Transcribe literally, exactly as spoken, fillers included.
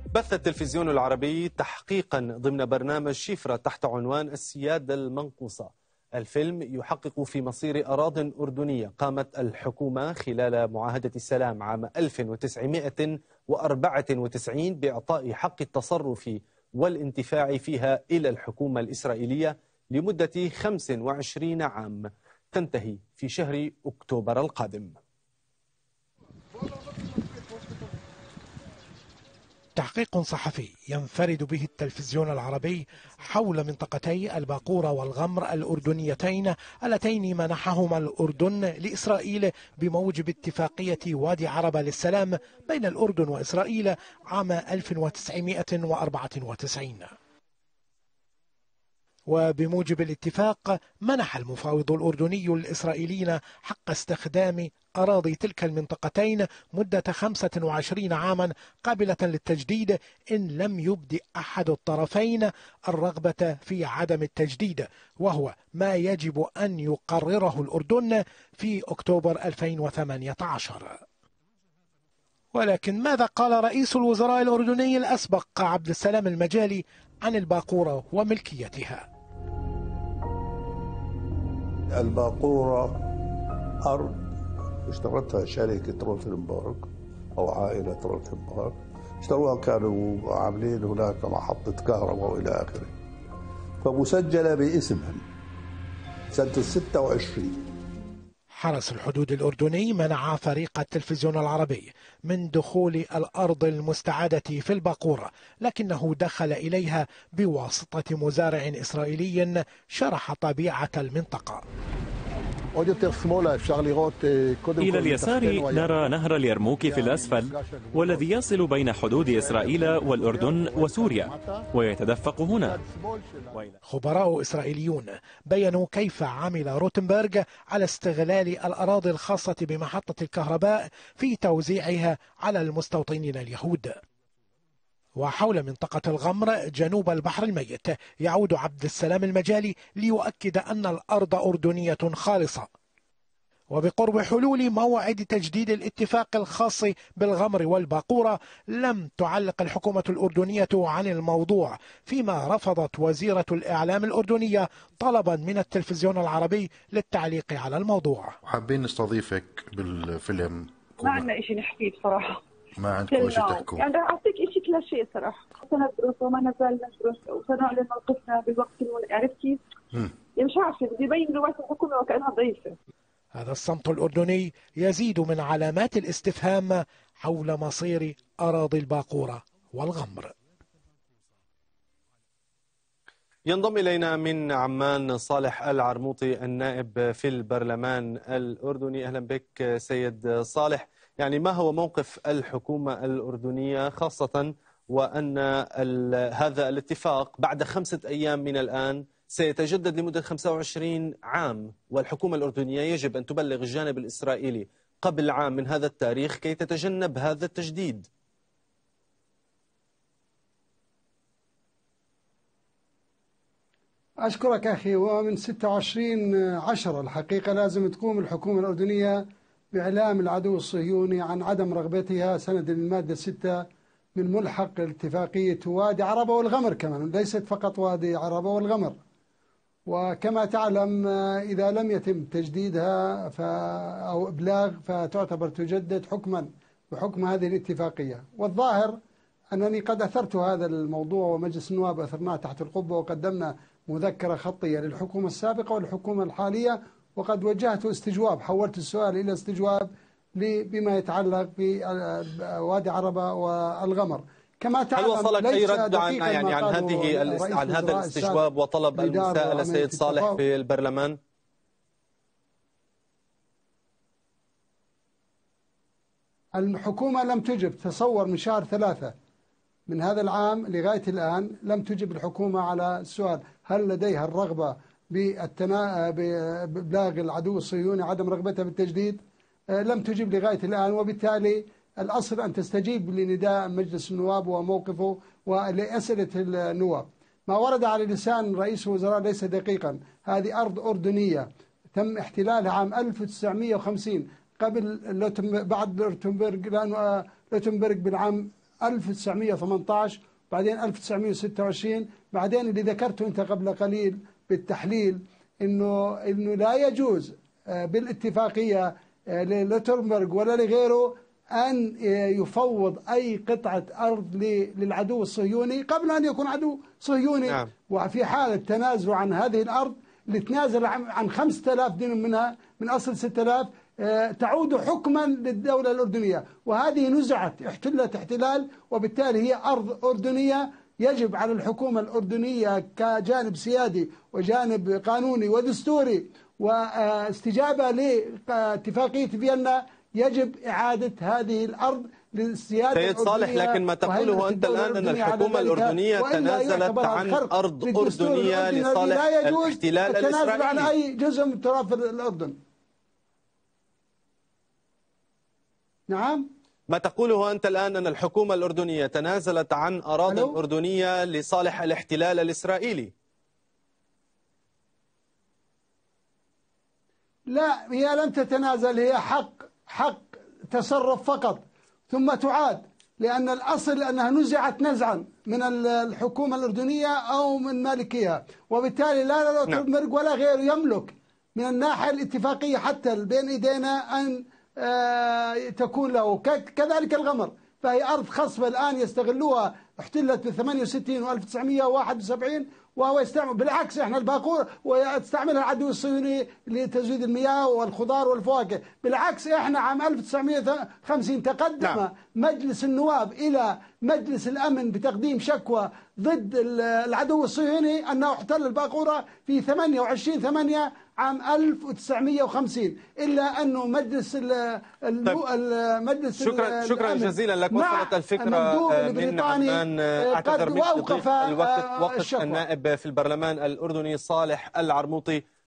بث التلفزيون العربي تحقيقا ضمن برنامج شفرة تحت عنوان السيادة المنقوصة. الفيلم يحقق في مصير أراضٍ أردنية قامت الحكومة خلال معاهدة السلام عام ألف وتسعمئة وأربعة وتسعين بإعطاء حق التصرف والانتفاع فيها إلى الحكومة الإسرائيلية لمدة خمس وعشرين عام تنتهي في شهر أكتوبر القادم. تحقيق صحفي ينفرد به التلفزيون العربي حول منطقتي الباقورة والغمر الأردنيتين اللتين منحهما الأردن لإسرائيل بموجب اتفاقية وادي عربة للسلام بين الأردن وإسرائيل عام ألف وتسعمئة وأربعة وتسعين. وبموجب الاتفاق منح المفاوض الأردني الإسرائيليين حق استخدام أراضي تلك المنطقتين مدة خمسة وعشرين عاما قابلة للتجديد إن لم يبدئ أحد الطرفين الرغبة في عدم التجديد، وهو ما يجب أن يقرره الأردن في أكتوبر ألفين وثمانية عشر. ولكن ماذا قال رئيس الوزراء الأردني الأسبق عبد السلام المجالي عن الباقورة وملكيتها؟ الباقورة أرض اشترتها شركة روتنبرغ أو عائلة روتنبرغ، اشتروها كانوا عاملين هناك محطة كهرباء وإلى آخره، فمسجلة باسمهم سنة ستة وعشرين. حرس الحدود الأردني منع فريق التلفزيون العربي من دخول الأرض المستعادة في الباقورة، لكنه دخل إليها بواسطة مزارع إسرائيلي شرح طبيعة المنطقة. إلى اليسار نرى نهر اليرموك في الأسفل، والذي يصل بين حدود إسرائيل والأردن وسوريا ويتدفق هنا. خبراء إسرائيليون بيّنوا كيف عمل روتنبرغ على استغلال الأراضي الخاصة بمحطة الكهرباء في توزيعها على المستوطنين اليهود. وحول منطقة الغمر جنوب البحر الميت يعود عبد السلام المجالي ليؤكد أن الأرض أردنية خالصة. وبقرب حلول موعد تجديد الاتفاق الخاص بالغمر والباقورة لم تعلق الحكومة الأردنية عن الموضوع، فيما رفضت وزيرة الإعلام الأردنية طلبا من التلفزيون العربي للتعليق على الموضوع. حابين نستضيفك بالفيلم. ما عندنا شيء نحكيه بصراحة. ما عندكم شيء تحكوا؟ يعني رح أعطيك شيء كل شيء صراحة. سندرس وما نزال ندرس وسنعلن موقفنا بالوقت المناسب. عرفت كيف؟ يعني مش عارفة، بدي يبين رواية الحكومة وكأنها ضعيفة. هذا الصمت الأردني يزيد من علامات الاستفهام حول مصير أراضي الباقورة والغمر. ينضم إلينا من عمان صالح العرموطي النائب في البرلمان الأردني. أهلا بك سيد صالح. يعني ما هو موقف الحكومة الأردنية، خاصة وأن هذا الاتفاق بعد خمسة أيام من الآن سيتجدد لمدة خمسة وعشرين عام، والحكومة الأردنية يجب أن تبلغ الجانب الإسرائيلي قبل عام من هذا التاريخ كي تتجنب هذا التجديد؟ أشكرك أخي. ومن ستة وعشرين عشرة الحقيقة لازم تقوم الحكومة الأردنية بإعلام العدو الصهيوني عن عدم رغبتها سند المادة ستة من ملحق اتفاقية وادي عربة والغمر، كمان ليست فقط وادي عربة والغمر. وكما تعلم إذا لم يتم تجديدها أو إبلاغ فتعتبر تجدد حكما بحكم هذه الاتفاقية. والظاهر أنني قد أثرت هذا الموضوع ومجلس النواب أثرناه تحت القبة، وقدمنا مذكرة خطية للحكومة السابقة والحكومة الحالية، وقد وجهت استجواب، حولت السؤال إلى استجواب بما يتعلق بوادي عربة والغمر. كما تعلم هل وصلك أي رد عن يعني عن هذه عن هذا الاستجواب وطلب المساءلة سيد صالح في البرلمان؟ الحكومة لم تجب. تصور من شهر ثلاثة من هذا العام لغاية الآن لم تجب الحكومة على السؤال هل لديها الرغبة بإبلاغ العدو الصهيوني عدم رغبتها بالتجديد. لم تجب لغاية الآن، وبالتالي الأصل أن تستجيب لنداء مجلس النواب وموقفه ولأسئلة النواب. ما ورد على لسان رئيس الوزراء ليس دقيقا. هذه أرض أردنية تم احتلالها عام ألف وتسعمئة وخمسين قبل بعد لوتنبرغ، لأنه لوتنبرغ بالعام ألف وتسعمئة وثمانية عشر، بعدين ألف وتسعمئة وستة وعشرين، بعدين اللي ذكرته أنت قبل قليل بالتحليل إنه إنه لا يجوز بالاتفاقية لروتنبرغ ولا لغيره أن يفوض أي قطعة أرض للعدو الصهيوني قبل أن يكون عدو صهيوني. نعم. وفي حالة تنازل عن هذه الأرض اللي تنازل عن خمسة آلاف دينار منها من أصل ستة آلاف تعود حكما للدولة الأردنية، وهذه نزعت احتلت احتلال، وبالتالي هي أرض أردنية. يجب على الحكومة الأردنية كجانب سيادي وجانب قانوني ودستوري واستجابة لاتفاقية فيينا يجب إعادة هذه الأرض للسيادة سيد صالح، لكن ما تقوله أنت الآن أن الحكومة الأردنية تنازلت عن أرض أردنية لصالح الاحتلال الإسرائيلي عن أي جزء من تراث الأردن. نعم، ما تقوله أنت الآن أن الحكومة الأردنية تنازلت عن أراضي أردنية لصالح الاحتلال الإسرائيلي. لا، هي لم تتنازل، هي حق حق تصرف فقط ثم تعاد، لأن الأصل أنها نزعت نزعا من الحكومة الأردنية أو من مالكيها، وبالتالي لا روتنبرغ ولا غيره يملك من الناحية الاتفاقية حتى بين إيدينا أن تكون له. كذلك الغمر، فهي أرض خصبة الآن يستغلوها، احتلت ب ثمانية وستين وألف وتسعمئة وواحد وسبعين، وهو يستعمل بالعكس احنا الباقور ويستعملها العدو الصهيوني لتزويد المياه والخضار والفواكه. بالعكس احنا عام ألف وتسعمئة وخمسين تقدم نعم. مجلس النواب إلى مجلس الأمن بتقديم شكوى ضد العدو الصهيوني أنه احتل الباقورة في ثمانية وعشرين ثمانية عام ألف وتسعمئة وخمسين، إلا أنه مجلس المجلس شكرا شكرا جزيلا لك. وصلت الفكرة من عمان. أعتذر منك الوقت وقت النائب في البرلمان الأردني صالح العرموطي.